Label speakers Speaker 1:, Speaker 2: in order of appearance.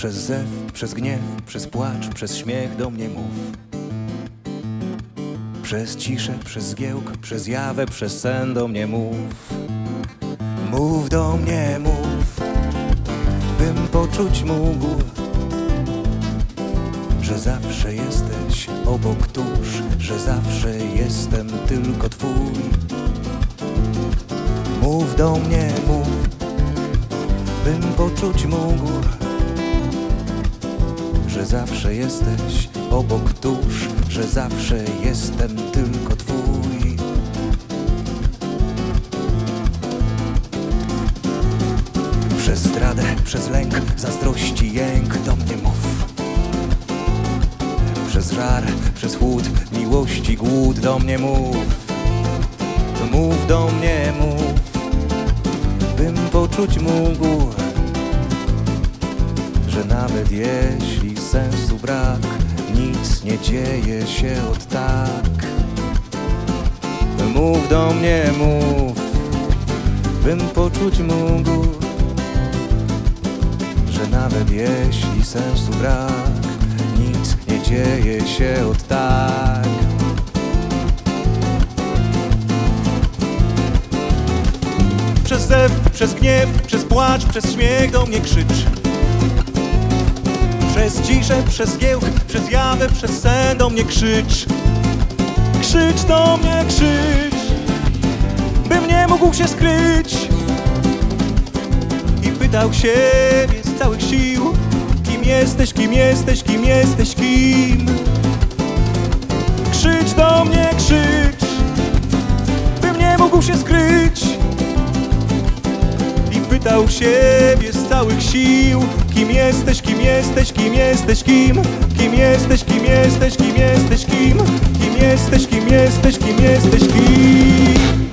Speaker 1: Przez zew, przez gniew, przez płacz, przez śmiech do mnie mów. Przez ciszę, przez zgiełk, przez jawę, przez sen do mnie mów. Mów do mnie, mów, bym poczuć mógł, że zawsze jesteś obok tuż, że zawsze jestem tylko twój. Mów do mnie, mów, bym poczuć mógł, że zawsze jesteś obok tuż, że zawsze jestem tylko twój. Przez zdradę, przez lęk, zazdrości, jęk do mnie mów. Przez żar, przez chłód, miłości, głód do mnie mów. Mów do mnie, mów, bym poczuć mógł, że nawet jeśli sensu brak, nic nie dzieje się od tak. Mów do mnie, mów, bym poczuć mógł, że nawet jeśli sensu brak, nic nie dzieje się od tak. Przez zew, przez gniew, przez płacz, przez śmiech do mnie krzycz. Przez ciszę, przez zgiełk, przez jawę, przez sen do mnie krzycz. Krzycz do mnie, krzycz, bym nie mógł się skryć i pytał siebie z całych sił: kim jesteś, kim jesteś, kim jesteś, kim? Krzycz do mnie, krzycz, bym nie mógł się skryć i pytał siebie z całych sił: kim jesteś, kim jesteś, kim jesteś, kim? Kim jesteś, kim jesteś, kim jesteś, kim? Kim jesteś, kim jesteś, kim jesteś, kim?